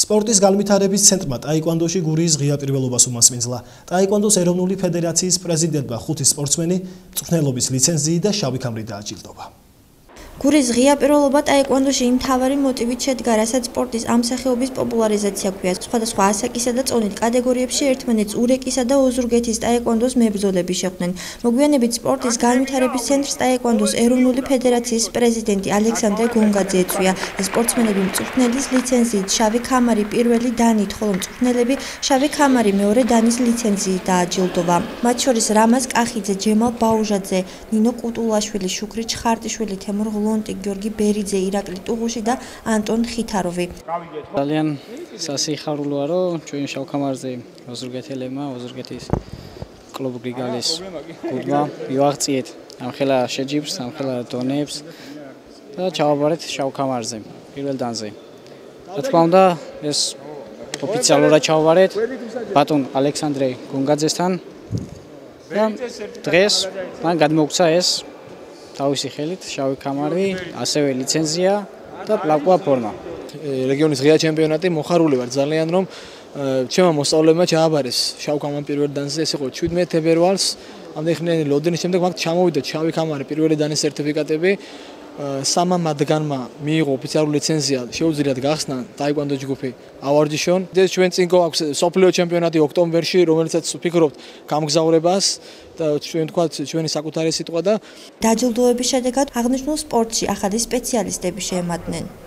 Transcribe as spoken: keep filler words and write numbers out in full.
სპორტის განვითარების ცენტრმა ტაიკვანდოში გურიის ღია პირველობას უმასპინძლა. ტაიკვანდოს ეროვნული ფედერაციის პრეზიდენტმა ხუთი სპორტსმენი მწვრთნელობის ლიცენზიით და შავი ქამრით დააჯილდოვა. გურიის ღია პირველობა ტაიკვანდოში მთავარი მოტივით შედგა, რასაც სპორტის ამ სახეობის პოპულარიზაცია ჰქვია. სხვადასხვა ასაკისა და წონით კატეგორიებში ერთმანეთს ურეკისა და ოზურგეთის ტაიკვანდოს მებრძოლები შეხვდნენ. მოგვიანებით სპორტის განვითარების ცენტრს ტაიკვანდოს ეროვნული ფედერაციის პრეზიდენტი ალექსანდრე გონგაძე ეწვია. სპორტსმენები მწვრთნელის ლიცენზიით შავი ქამარი პირველი დანით, ხოლო მწვრთნელები შავი ქამარი მეორე დანის ლიცენზიით დააჯილდოვა. მათ შორის რამაზ კახიძე, ჯემალ ბაუჟაძე, ნინო კუტულაშვილი, შუქრი ჩხარტიშვილი, თემურ ლონტი, გიორგი ბერიძე, ირაკლი ტუღუში და ანტონ ხითაროვი. ძალიან სასიხარულოა, რომ ჩვენ შავქამარზე ოზურგეთელებმა, ოზურგეთის კლუბ გრიგალის გუნდმა მივაღწიეთ ამხელა შეჯიბრს, ამხელა დონეებს და ჩავაბარეთ შავქამარზე, პირველ დანზე. რა თქმა უნდა, ეს ოფიციალურად ჩავაბარეთ ბატონ ალექსანდრე გონგაძესთან და დღეს მან გადმოგცა ეს თავისი ხელით შავი ქამარი, ასევე ლიცენზია და პლაკვა ფორმა. რეგიონის ღია ჩემპიონატი მოხარული ვარ ძალიან, რომ ჩემმა მოსწავლეებმა ჩააბარეს შავ ქამარი პირველ დანზე, ეს იყო შვიდმეტი თებერვალს. ამდენხნიანი ლოდენის შემდეგ მათ ჩამოვიდა შავი ქამარი პირველი დანის სერტიფიკატები. სამმა მათგანმა მიიღო ოფიციალური ლიცენზია, შეუძლიათ გახსნა ტაიკვანდო ჯგუფი ავარჯიშონ. ეს ჩვენ წინ გვაქვს სოფლიო ჩემპიონატი ოქტომბერში, რომელიცაც ვფიქრობთ გამგზავრებას და ჩვენ თქვა ჩვენი საკუთარი სიტყვა და დაჯილდოების შედეგად აღნიშნულ სპორტში ახალი სპეციალისტები შეემატნენ.